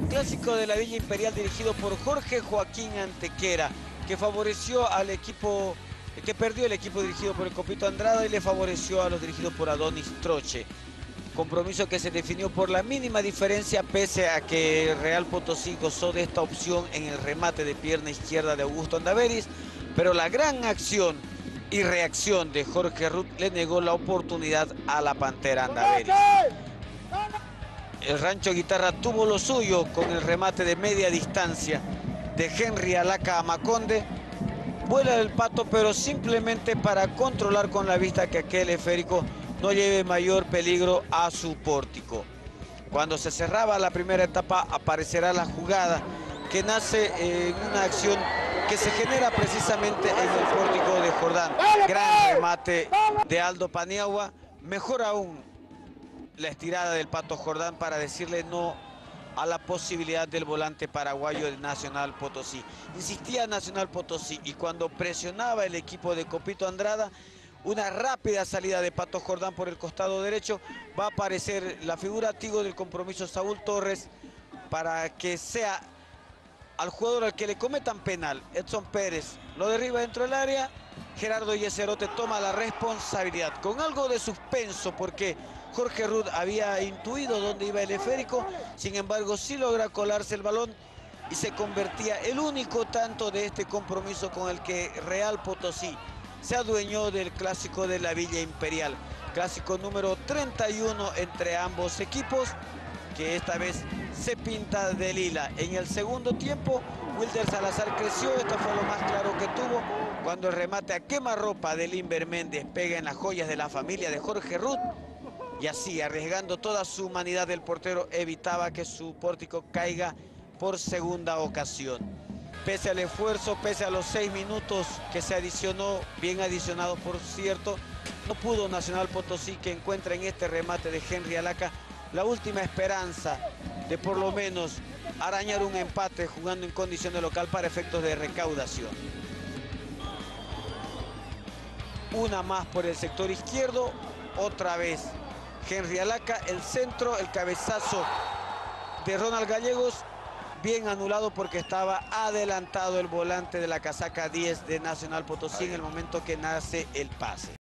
clásico de la Villa Imperial dirigido por Jorge Joaquín Antequera, que favoreció al equipo, que perdió el equipo dirigido por el Copito Andrada y le favoreció a los dirigidos por Adonis Troche. Compromiso que se definió por la mínima diferencia, pese a que Real Potosí gozó de esta opción en el remate de pierna izquierda de Augusto Andaveris, pero la gran acción y reacción de Jorge Ruth le negó la oportunidad a la Pantera Andaveris. El Rancho Guitarra tuvo lo suyo con el remate de media distancia de Henry Alaca a Maconde. Vuela el Pato, pero simplemente para controlar con la vista que aquel esférico no lleve mayor peligro a su pórtico. Cuando se cerraba la primera etapa, aparecerá la jugada que nace en una acción que se genera precisamente en el pórtico de Jordán. Gran remate de Aldo Paniagua, mejor aún la estirada del Pato Jordán para decirle no a la posibilidad del volante paraguayo de Nacional Potosí. Insistía Nacional Potosí y cuando presionaba el equipo de Copito Andrada, una rápida salida de Pato Jordán por el costado derecho, va a aparecer la figura tigo del compromiso Saúl Torres para que sea al jugador al que le cometan penal. Edson Pérez lo derriba dentro del área, Gerardo Yeserote toma la responsabilidad con algo de suspenso porque Jorge Ruth había intuido dónde iba el esférico, sin embargo sí logra colarse el balón y se convertía el único tanto de este compromiso con el que Real Potosí se adueñó del clásico de la Villa Imperial. Clásico número 31 entre ambos equipos, que esta vez se pinta de lila. En el segundo tiempo, Wilder Salazar creció, esto fue lo más claro que tuvo, cuando el remate a quemarropa de Limber Méndez pega en las joyas de la familia de Jorge Ruth, y así, arriesgando toda su humanidad, el portero evitaba que su pórtico caiga por segunda ocasión. Pese al esfuerzo, pese a los 6 minutos que se adicionó, bien adicionado por cierto, no pudo Nacional Potosí, que encuentra en este remate de Henry Alaca la última esperanza de por lo menos arañar un empate jugando en condición de local para efectos de recaudación. Una más por el sector izquierdo, otra vez Henry Alaca, el centro, el cabezazo de Ronald Gallegos, bien anulado porque estaba adelantado el volante de la casaca 10 de Nacional Potosí en el momento que nace el pase.